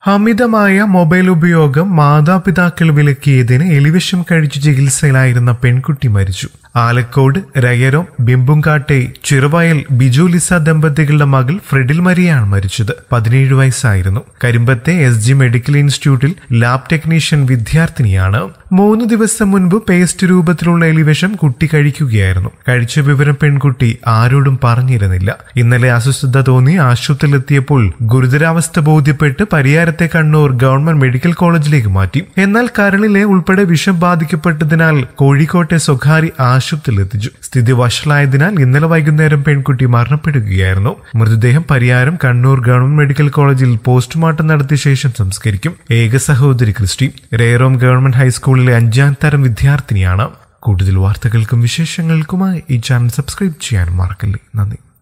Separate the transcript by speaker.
Speaker 1: അമിതമായ മൊബൈൽ ഉപയോഗം മാതാപിതാക്കൾ വിലക്കിയതിന് എലിവിഷം കഴിച്ചു ചികിത്സയിലായിരുന്ന പെൺകുട്ടി മരിച്ചു. ആലക്കോട് രയരം ബിംബുങ്കാട്ടെ ചിറുവയൽ ബിജു ലിസ ദമ്പതികളുടെ മകൾ ഫ്രെഡിൽ മരിയാണ് മരിച്ചത്. 17 വയസ്സായിരുന്നു. കരിമ്പത്തെ SG മെഡിക്കൽ ഇൻസ്റ്റിറ്റ്യൂട്ടിൽ ലാബ് ടെക്നീഷ്യൻ വിദ്യാർത്ഥിനിയാണ്. 3 ദിവസം മുൻപ് പേസ്റ്റ് രൂപത്തിലുള്ള എലിവിഷം കുട്ടി കഴിക്കുകയായിരുന്നു. കഴിച്ച വിവരം പെൺകുട്ടി ആരോടും പറഞ്ഞിരുന്നില്ല. ഇന്നലെ അസ്വസ്ഥത തോന്നി ആശുപത്രിയിലെത്തിയപ്പോൾ ഗുരുതരാവസ്ഥ ബോധ്യപ്പെട്ട് പരിയാരത്തെ കണ്ണൂർ ഗവൺമെന്റ് മെഡിക്കൽ കോളേജിലേക്ക് മാറ്റി. എന്നാൽ കരളിലെ ഉൾപ്പെടെ വിഷം ബാധിക്കപ്പെട്ടതിനാൽ കോഴിക്കോട്ടെ സ്വകാര്യ ആശുപത്രിയിലെത്തിച്ചു. സ്ഥിതി വഷളായതിനാൽ ഇന്നലെ വൈകുന്നേരം പെൺകുട്ടി മരണപ്പെടുകയായിരുന്നു. മൃതദേഹം പരിയാരം കണ്ണൂർ ഗവൺമെന്റ് മെഡിക്കൽ കോളേജിൽ പോസ്റ്റ്മോർട്ടം നടത്തിയ ശേഷം സംസ്കരിക്കും. ഏക സഹോദരി ക്രിസ്റ്റി രേറോം ഗവൺമെന്റ് ഹൈസ്കൂളിലെ 5ാം തരം വിദ്യാർത്ഥിനിയാണ്. കൂടുതൽ വാർത്തകൾക്കും വിശേഷങ്ങൾക്കുമായി ഈ ചാനൽ സബ്സ്ക്രൈബ് ചെയ്യാൻ മറക്കല്ലേ. നന്ദി.